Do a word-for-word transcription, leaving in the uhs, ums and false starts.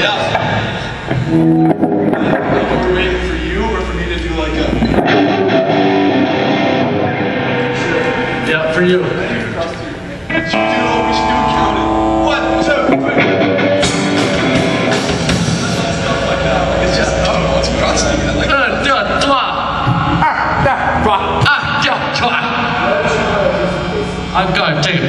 Yeah. We're waiting for you or for me to do like a... Yeah, for you. We should do, we should do a counted. One, two, three. Stuff like that. Like it's just, I don't know, it's crossing. Like, Un, deux, trois. Un, deux, trois. Un, deux, trois. Encore, take it.